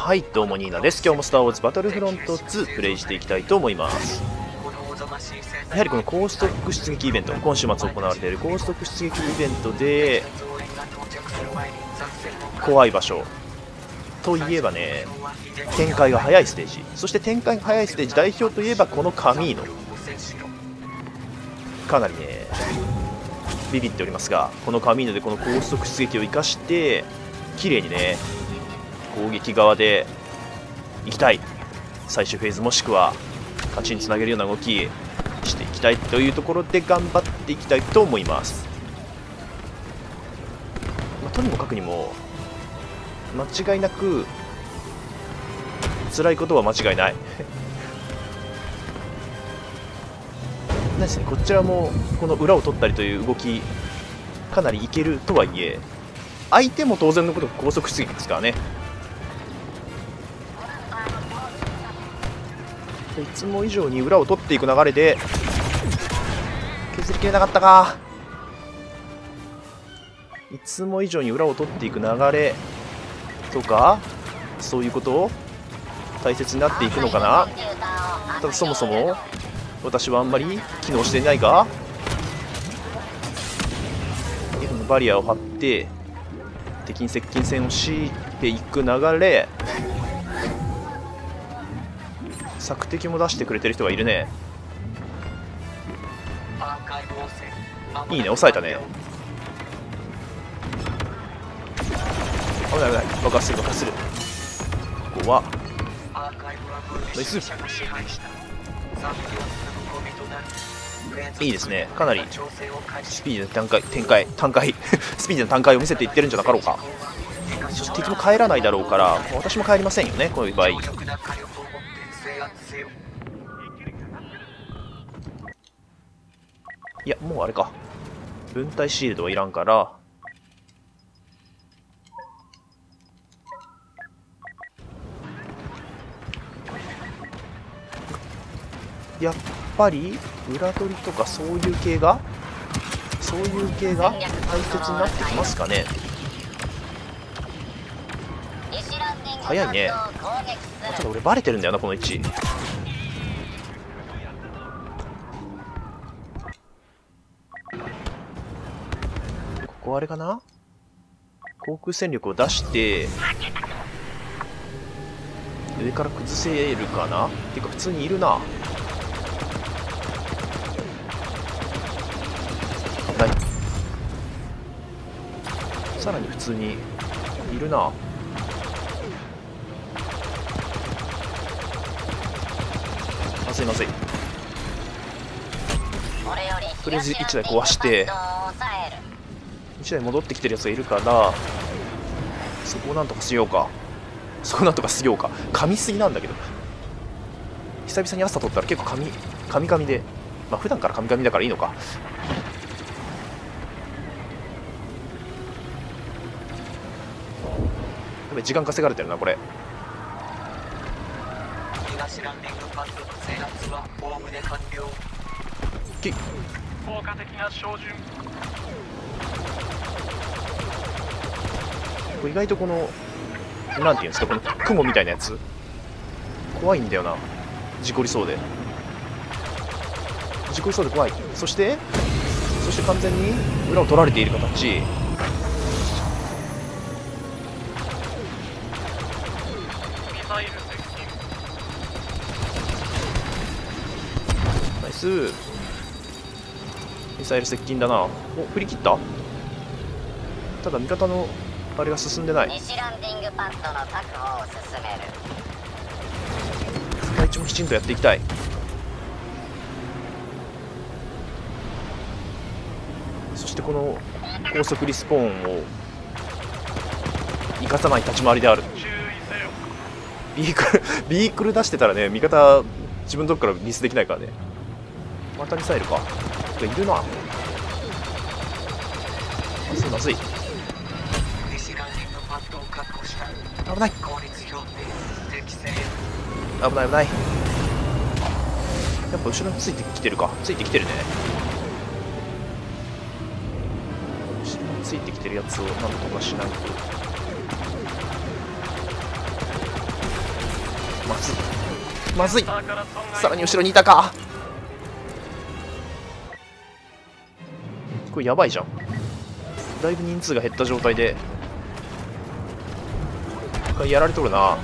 はい、どうもニーナです。今日もスターウォーズバトルフロント2プレイしていきたいと思います。やはりこの高ストック出撃イベント、今週末行われている高ストック出撃イベントで怖い場所といえばね、展開が早いステージ、そして展開が早いステージ代表といえばこのカミーノ、かなりねビビっておりますが、このカミーノでこの高速出撃を生かして綺麗にね攻撃側で行きたい、最終フェーズもしくは勝ちにつなげるような動きしていきたいというところで頑張っていきたいと思います。とにもかくにも間違いなく辛いことは間違いないなんですね、こちらもこの裏を取ったりという動きかなりいけるとはいえ、相手も当然のこと高速出撃ですからね。いつも以上に裏を取っていく流れで削りきれなかったか。いつも以上に裏を取っていく流れとか、そういうことを大切になっていくのかな。ただそもそも私はあんまり機能していないが、バリアを張って敵に接近戦を強いていく流れ、索敵も出してくれてる人がいるね。いいね、抑えたね。危ない危ない、爆発する爆発する。ここはナイス、いいですね。かなりスピードの展開スピードの展開を見せていってるんじゃなかろうか。そして敵も帰らないだろうから私も帰りませんよね、こういう場合。いや、もうあれか、分体シールドはいらんから、やっぱり裏取りとかそういう系が大切になってきますかね。早いね。ただ俺バレてるんだよな、この位置。ここあれかな、航空戦力を出して上から崩せるかな。っていうか普通にいるな。ない、さらに普通にいるな。まずいまずい。とりあえず1台壊して1台戻ってきてるやつがいるから、そこをなんとかしようか。噛みすぎなんだけど、久々に朝取ったら結構噛みで、まあ普段から噛みだからいいのか。時間稼がれてるなこれ。意外とこのなんていうんですか、この雲みたいなやつ怖いんだよな。事故りそうで怖い。そして完全に裏を取られている形。ナイス、ミサイル接近だな。お、振り切った。ただ味方のあれが進んでない。第一もきちんとやっていきたい。そしてこの高速リスポーンを生かさない立ち回りである。ビークル出してたらね、味方自分のとこからミスできないからね。またミサイルか。いるな。まずい。危ない危ない。やっぱ後ろについてきてるか。ついてきてるね。後ろについてきてるやつをなんとかしないと。 まずいまずい、さらに後ろにいたか。これやばいじゃん。だいぶ人数が減った状態でやられとるな。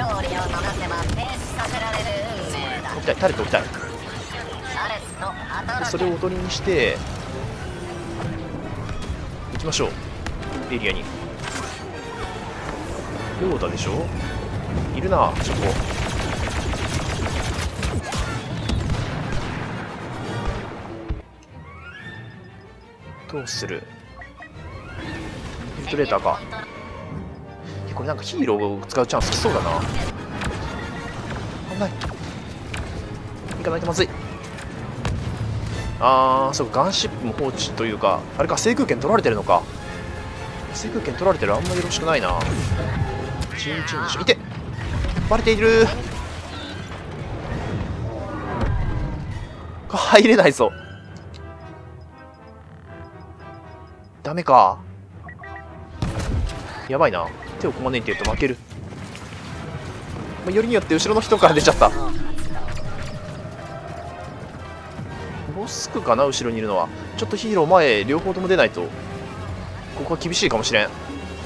置きたい、タレット置きたい。それをおとりにして行きましょう、エリアに。ヨーダでしょ、いるなそこ。どうする、インフィルトレーターか。これなんかヒーローを使うチャンス来そうだな。危ない、行かないとまずい。そうか、ガンシップも放置というか、あれか、制空権取られてるのか。制空権取られてる、あんまよろしくないな。チンチンでしょ、いて、バレている。入れないぞ、ダメか。やばいな、手をこまねいてると負ける。よりによって後ろの人から出ちゃった。ボスクかな、後ろにいるのは。ちょっとヒーロー前両方とも出ないとここは厳しいかもしれん。こ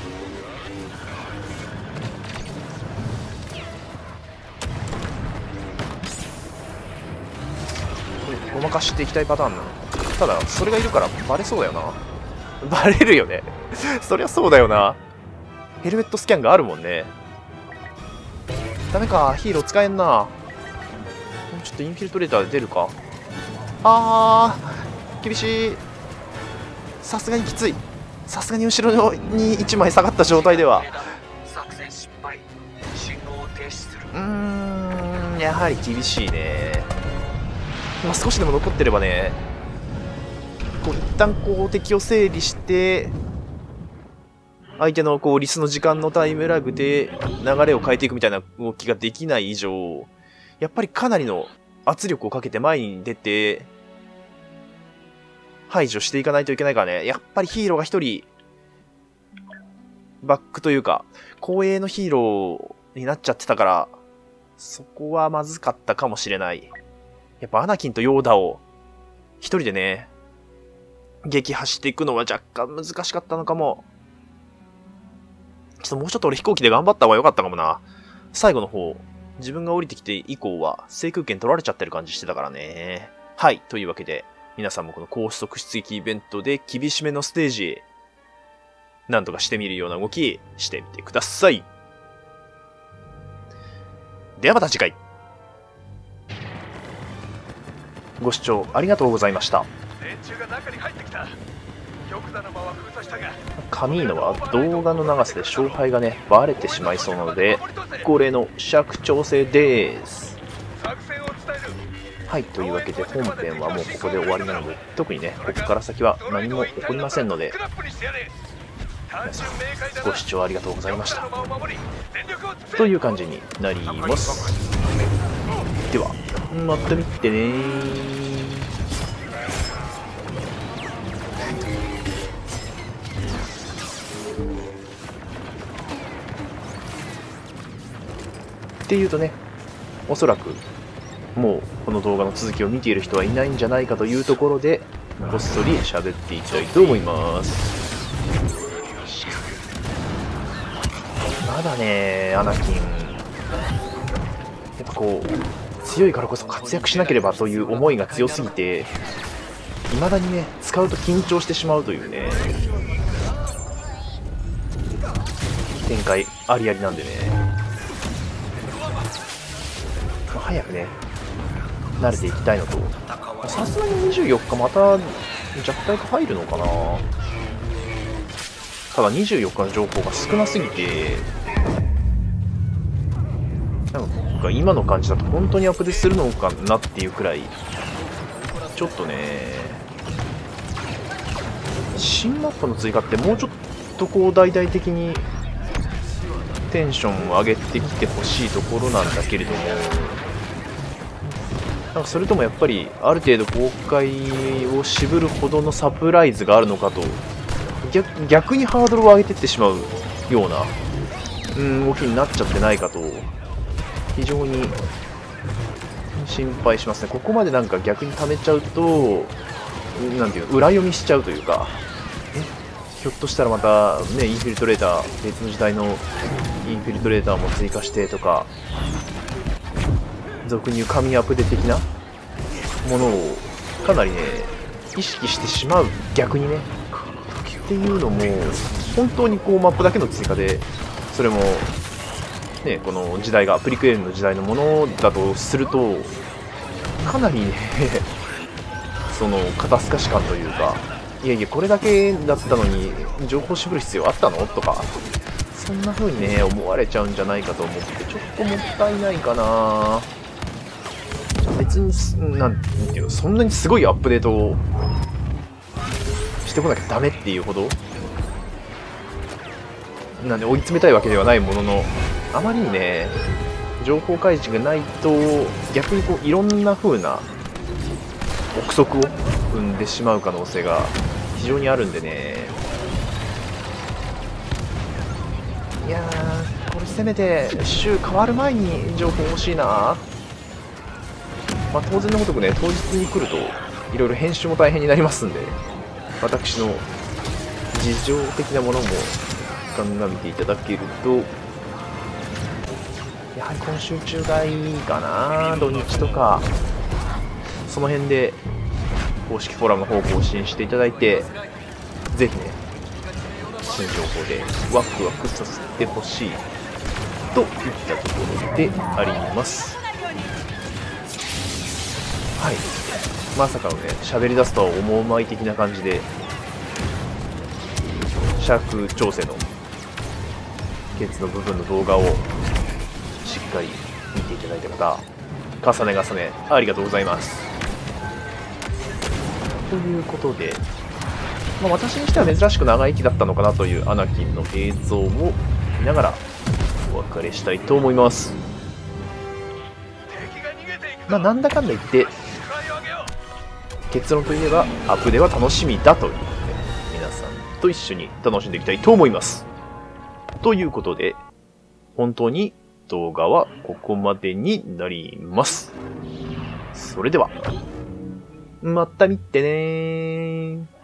れごまかしていきたいパターンなの。ただそれがいるからバレそうだよな。バレるよねそりゃそうだよな。ヘルメットスキャンがあるもんね。ダメか、ヒーロー使えんな。ちょっとインフィルトレーターで出るか。厳しい。さすがにきつい。さすがに後ろに1枚下がった状態ではやはり厳しいね。少しでも残ってればね、一旦敵を整理して相手のリスの時間のタイムラグで流れを変えていくみたいな動きができない以上、やっぱりかなりの圧力をかけて前に出て排除していかないといけないからね。やっぱりヒーローが一人バックというか後衛のヒーローになっちゃってたから、そこはまずかったかもしれない。やっぱアナキンとヨーダを一人でね撃破していくのは若干難しかったのかも。もうちょっと俺飛行機で頑張った方が良かったかもな。最後の方自分が降りてきて以降は制空権取られちゃってる感じしてたからね。はい、というわけで皆さんもこの高速出撃イベントで厳しめのステージなんとかしてみるような動きしてみてください。ではまた次回。ご視聴ありがとうございました。カミーノは動画の長さで勝敗がねバレてしまいそうなので恒例の尺調整です。はい、というわけで本編はもうここで終わりなので、特にねここから先は何も起こりませんので、皆さんご視聴ありがとうございましたという感じになります。ではまた見てね。っていうとね、おそらくもうこの動画の続きを見ている人はいないんじゃないかというところでこっそり喋っていきたいと思います。まだねアナキンやっぱ強いからこそ活躍しなければという思いが強すぎて未だにね使うと緊張してしまうというね展開ありありなんでね、早くね慣れていきたいのと、さすがに24日また弱体化入るのかな。ただ24日の情報が少なすぎてなんか今の感じだと本当にアップデートするのかなっていうくらいちょっとね、新マップの追加ってもうちょっと大々的にテンションを上げてきてほしいところなんだけれども、なんかそれともやっぱりある程度公開を渋るほどのサプライズがあるのかと、逆にハードルを上げていってしまうような動きになっちゃってないかと非常に心配しますね。ここまでなんか逆に溜めちゃうと、なんていうの、裏読みしちゃうというか、ひょっとしたらまたね、インフィルトレーター、別の時代のインフィルトレーターも追加してとか、俗に言う神アップデ的なものをかなりね、意識してしまう、逆にね。っていうのも、本当にこうマップだけの追加で、それも、ね、この時代が、プリクエルの時代のものだとすると、かなりね、その、肩透かし感というか、いやいや、これだけだったのに、情報絞る必要あったのとか、そんな風にね、思われちゃうんじゃないかと思って、ちょっともったいないかな。別に、なんていうの、そんなにすごいアップデートをしてこなきゃダメっていうほど、なんで追い詰めたいわけではないものの、あまりにね、情報開示がないと、逆にこう、いろんな風な憶測を生んでしまう可能性が非常にあるんでね。いやー、これせめて週変わる前に情報欲しいな。まあ、当然のごとくね、当日に来るといろいろ編集も大変になりますんで、私の事情的なものも鑑みていただけると、やはり今週中がいいかな。土日とかその辺で公式フォーラムの方を更新していただいて、ぜひね、新情報でワクワクさせてほしいといったところであります。はい、まさかのね、喋り出すとは思うまい的な感じで、尺調整のケツの部分の動画をしっかり見ていただいた方、重ね重ねありがとうございます。ということで、まあ、私にしては珍しく長生きだったのかなというアナキンの映像を見ながらお別れしたいと思います。まあ、なんだかんだ言って結論といえばアップデは楽しみだということで、皆さんと一緒に楽しんでいきたいと思います。ということで、本当に動画はここまでになります。それではまた見てねー。